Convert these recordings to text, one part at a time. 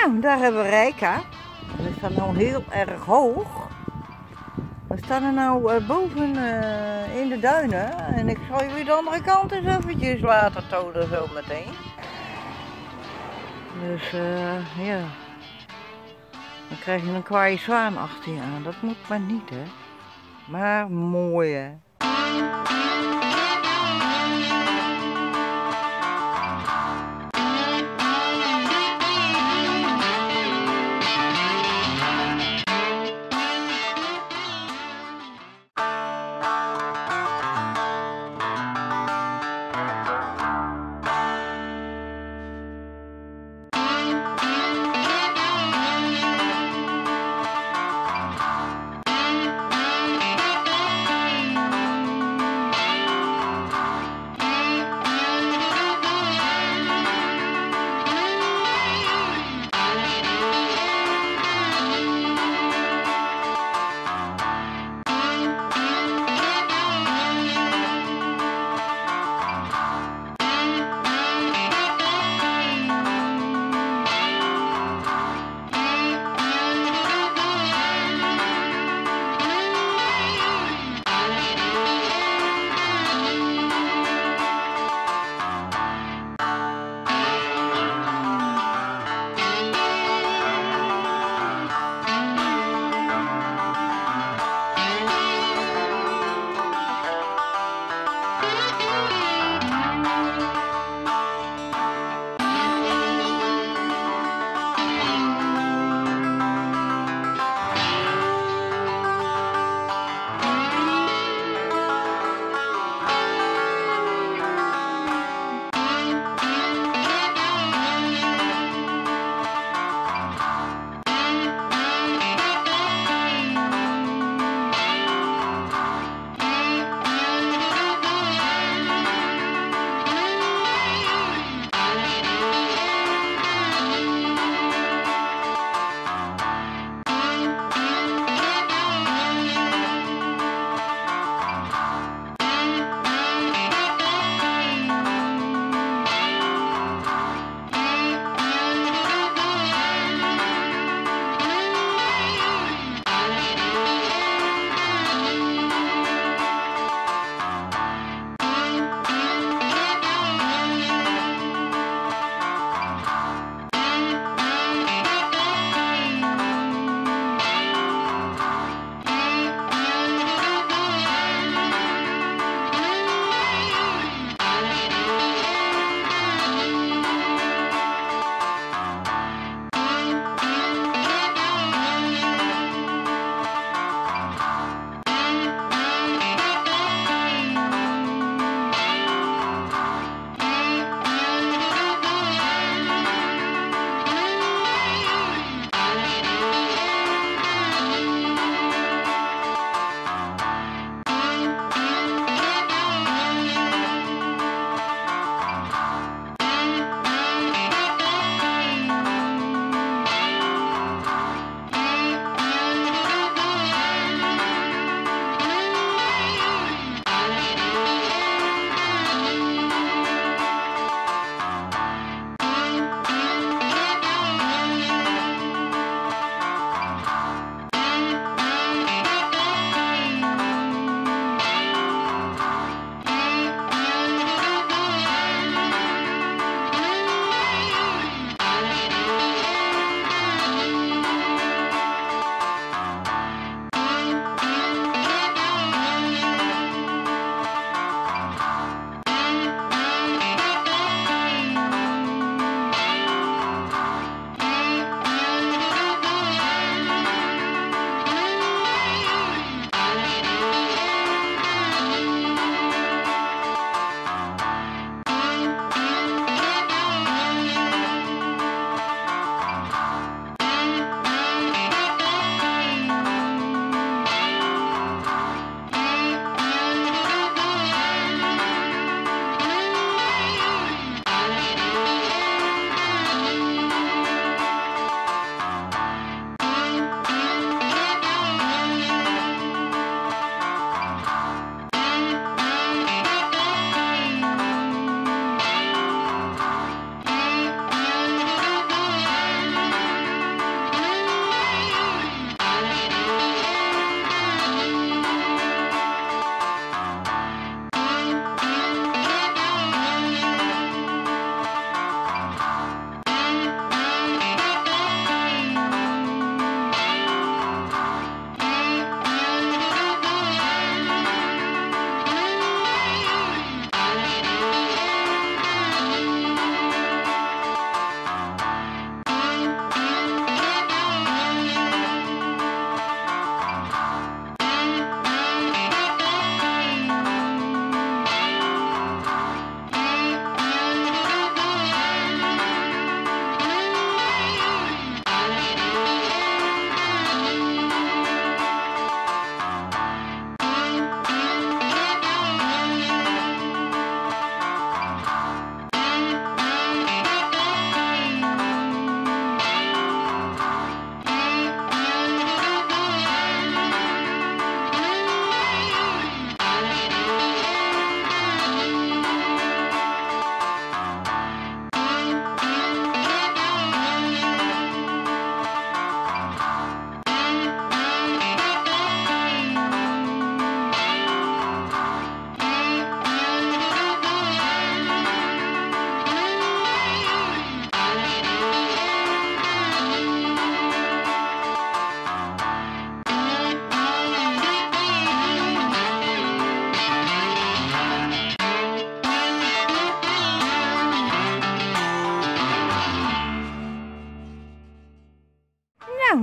Nou, daar hebben we Rijka. We staan nou heel erg hoog. We staan er nou boven in de duinen. En ik zal jullie de andere kant eens eventjes laten tonen zo meteen. Dus ja. Dan krijg je een kwaaie zwaan achter je aan. Dat moet maar niet, hè. Maar mooi, hè.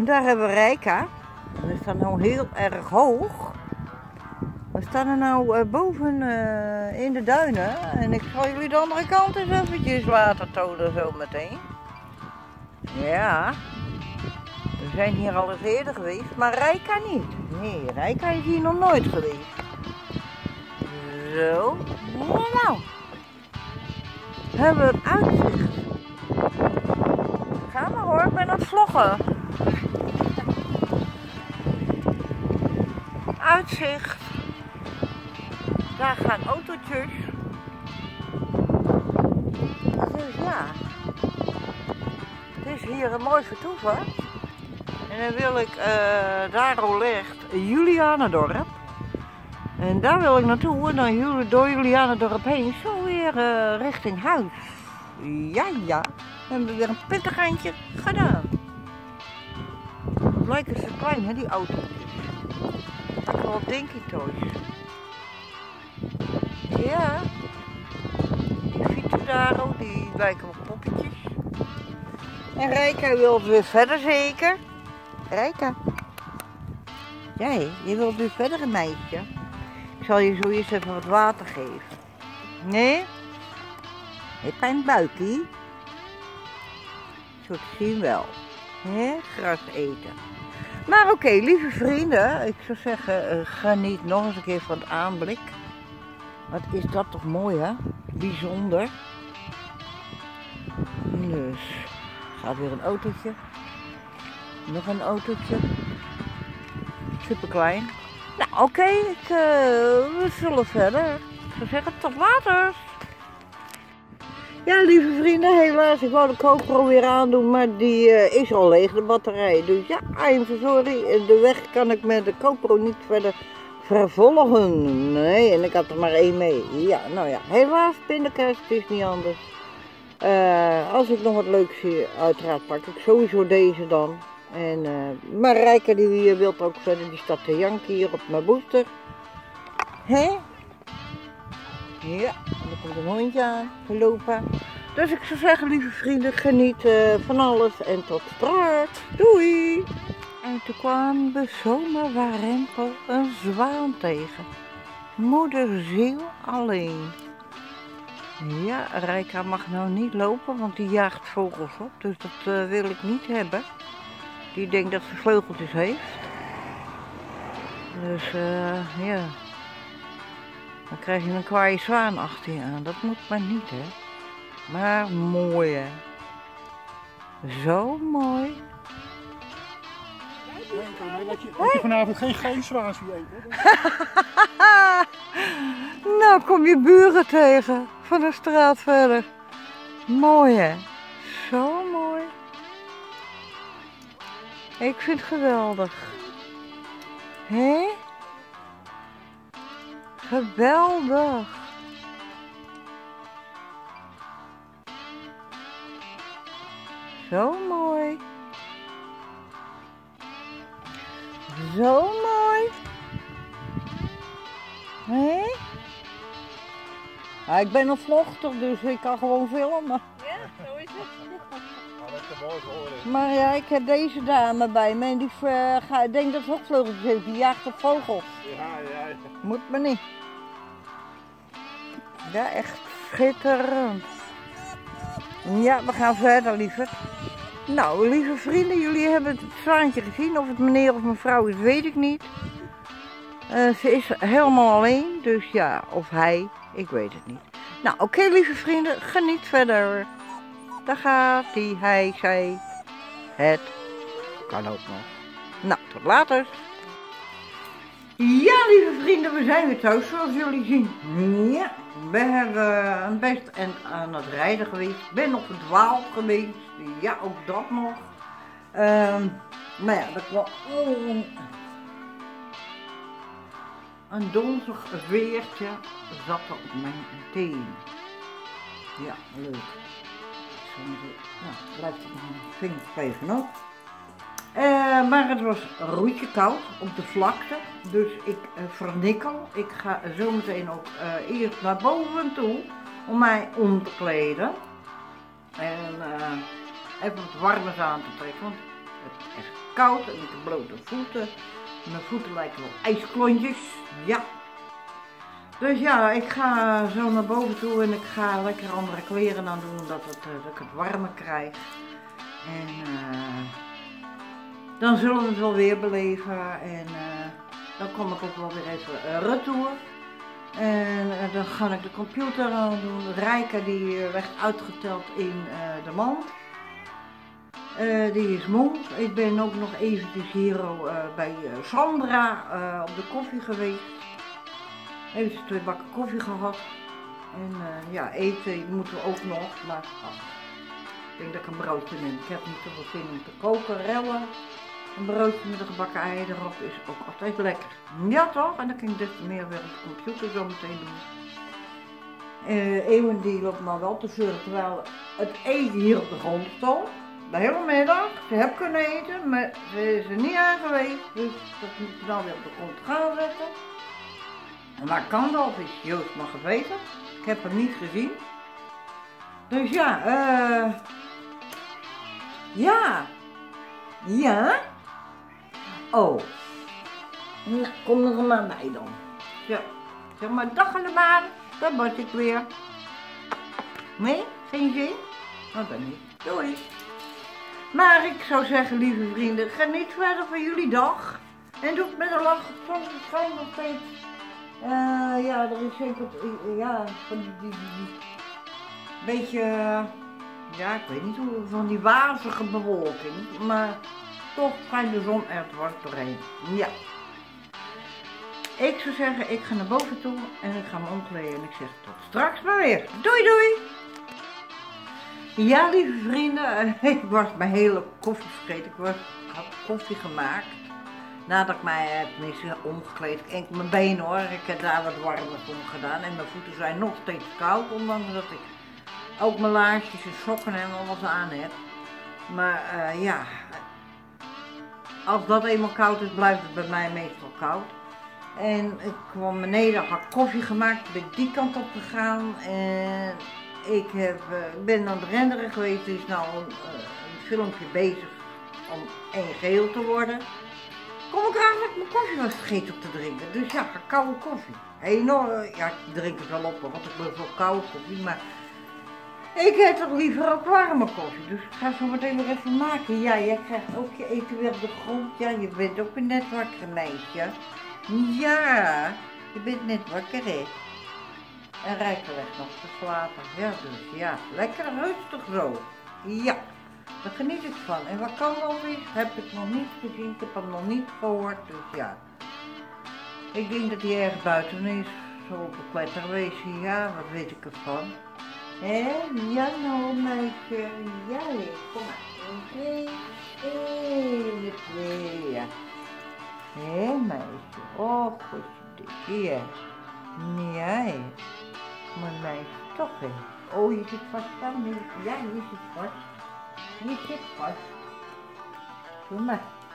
Daar hebben we Rijka. We staan nu heel erg hoog. We staan er nou boven in de duinen. En ik zal jullie de andere kant eens eventjes laten tonen zo meteen. Ja. We zijn hier al eens eerder geweest, maar Rijka niet. Nee, Rijka is hier nog nooit geweest. Zo. Nou. Hebben we het uitzicht. Ga maar hoor, ik ben aan het vloggen. Uitzicht. Daar gaan autootjes. Dus ja. Het is hier een mooi vertoef, hè? En dan wil ik daar al ligt Julianendorp. En daar wil ik naartoe en dan door Julianendorp heen zo weer richting huis. Ja, ja. We hebben weer een pittig eindje gedaan. Het lijken ze klein, hè, die autootjes. Wat denk ik thuis? Ja. Die fietsen daar ook, die lijken op poppetjes. En Rijka wil weer verder zeker. Rijka. Jij, je wilt weer verder een meisje. Ik zal je zo eens even wat water geven. Nee? Heb jij een buikie? Zo te zien wel. He? Gras eten. Maar oké, lieve vrienden. Ik zou zeggen, geniet nog eens een keer van het aanblik. Wat is dat toch mooi, hè? Bijzonder. Dus, gaat weer een autootje. Nog een autootje. Super klein. Nou oké, we zullen verder. Ik zou zeggen, tot later. Ja, lieve vrienden, helaas, ik wou de GoPro weer aandoen, maar die is al leeg, de batterij. Dus ja, I'm so sorry, de weg kan ik met de GoPro niet verder vervolgen. Nee, en ik had er maar één mee. Ja, nou ja, helaas, pindakaas, het is niet anders. Als ik nog wat leuks zie, uiteraard pak ik sowieso deze dan. En maar Rijka die wil ook verder, die staat te janken hier op mijn booster. Hé? Ja, en er komt een hondje aan, gelopen. Dus ik zou zeggen, lieve vrienden, geniet van alles en tot straks. Doei! En toen kwam de zomerwarempel een zwaan tegen. Moederziel alleen. Ja, Rijka mag nou niet lopen, want die jaagt vogels op. Dus dat wil ik niet hebben. Die denkt dat ze vleugeltjes heeft. Dus ja. Dan krijg je een kwaaie zwaan achter je aan. Dat moet maar niet, hè. Maar mooi, hè. Zo mooi. Dat je vanavond geen geenzwaans eet, hè? Nou, kom je buren tegen. Van de straat verder. Mooi, hè. Zo mooi. Ik vind het geweldig. Hé? Geweldig. Zo mooi. Zo mooi. Hé? Ja, ik ben een vlogger, dus ik kan gewoon filmen. Ja, zo is het. Maar ja, ik heb deze dame bij me en die denkt dat ze ook vleugeltjes heeft. Die jaagt op vogels. Ja. Moet maar niet. Ja, echt schitterend. Ja, we gaan verder, lieverd. Nou, lieve vrienden, jullie hebben het zwaantje gezien. Of het meneer of mevrouw is, weet ik niet. Ze is helemaal alleen, dus ja, of hij, ik weet het niet. Nou, oké, lieve vrienden, geniet verder. Daar gaat hij, zij, het, kan ook nog. Nou, tot later. Ja, lieve vrienden, we zijn weer thuis, zoals jullie zien. Ja, we hebben best aan het rijden geweest. Ik ben nog verdwaald geweest. Ja, ook dat nog. Maar ja, dat kwam een donzig weertje zat er op mijn teen. Ja, leuk. Nou, blijft het nog een vingertje even op. Maar het was roetje koud op de vlakte, dus ik vernikkel. Ik ga zo meteen ook eerst naar boven toe om mij om te kleden. En even wat warmers aan te trekken, want het is echt koud en ik heb blote voeten. Mijn voeten lijken wel ijsklontjes, ja. Dus ja, ik ga zo naar boven toe en ik ga lekker andere kleren aan doen, dat ik het warmer krijg. En dan zullen we het wel weer beleven en dan kom ik ook wel weer even retour. En dan ga ik de computer aan doen. Rijke die werd uitgeteld in de mand. Die is moe. Ik ben ook nog eventjes hier bij Sandra op de koffie geweest. Even 2 bakken koffie gehad. En ja, eten moeten we ook nog. Maar ik denk dat ik een broodje neem. Ik heb niet zoveel zin om te koken. Rellen. Een broodje met een gebakken ei erop is ook altijd lekker. Ja toch? En dan kan ik dus meer weer op de computer zo meteen doen. Eeuwen die loopt maar wel te zeuren terwijl het eten hier op de grond stond. De hele middag. Ze heeft kunnen eten, maar ze is er niet aan geweest. Dus dat moet ik dan weer op de grond gaan zetten. En waar Gandalf is, Joost mag het weten. Ik heb hem niet gezien. Dus ja, ja. Oh. Nou, kom er maar bij dan. Zo. Zeg maar dag allemaal. Daar was ik weer. Nee? Geen zin? Nou dan niet. Doei. Maar ik zou zeggen, lieve vrienden, geniet verder van jullie dag. En doe het met een lach. Soms schijnt nog steeds. Ja, er is zeker. Ja, van die beetje. Ja, ik weet niet hoe. Van die wazige bewolking. Maar toch schijnt de zon er dwars doorheen. Ja. Ik zou zeggen, ik ga naar boven toe en ik ga me omkleden en ik zeg tot straks maar weer. Doei doei! Ja, lieve vrienden, ik was mijn hele koffie vergeten. Ik had koffie gemaakt. Nadat ik mij heb omgekleed, enkel mijn benen hoor. Ik heb daar wat warmer om gedaan en mijn voeten zijn nog steeds koud. Ondanks dat ik ook mijn laarsjes en sokken en alles aan heb. Maar ja, als dat eenmaal koud is, blijft het bij mij meestal koud. En ik kwam beneden, had koffie gemaakt, ben die kant op gegaan en ik ben aan het renderen geweest. Er is nou een filmpje bezig om 1 geheel te worden. Kom ik erachter dat ik mijn koffie was vergeten op te drinken. Dus ja, koude koffie. Ja, ik drink het wel op, want ik ben wel koude koffie, maar ik heb toch liever ook warme koffie. Dus ik ga zo meteen weer even maken. Ja, jij krijgt ook je eten weer op de grond. Ja, je bent ook een net wakker meisje. Ja, je bent net wakker hè. En Rijke legt nog te slapen. Ja, dus ja, lekker rustig zo. Ja, daar geniet ik van. En wat Gandalf is, heb ik nog niet gezien. Ik heb hem nog niet gehoord, dus ja. Ik denk dat hij erg buiten is. Zo op een kletterwezen. Ja, wat weet ik ervan. Hé, ja nou meisje. Ja, kom maar. 1, 2, 2, ja. Hé meisje, oh goed, hier. Nee, maar meisje toch heen. Oh, je zit vast dan niet. Ja, je zit vast. Je zit vast. Doe maar.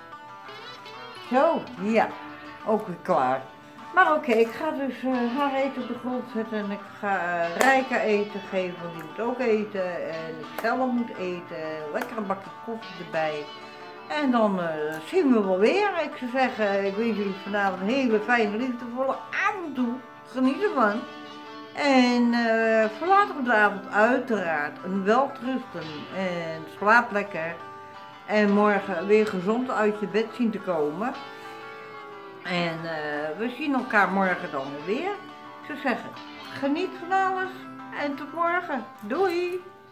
Zo, ja, ook weer klaar. Maar oké, ik ga dus haar eten op de grond zetten en ik ga Rijke eten geven, want die moet ook eten. En ik zelf moet eten, lekker een bakje koffie erbij. En dan zien we wel weer. Ik zou zeggen, ik wens jullie vanavond een hele fijne, liefdevolle avond toe. Geniet ervan. En voor later op de avond uiteraard een welterusten en slaap lekker. En morgen weer gezond uit je bed zien te komen. En we zien elkaar morgen dan weer. Ik zou zeggen, geniet van alles en tot morgen. Doei!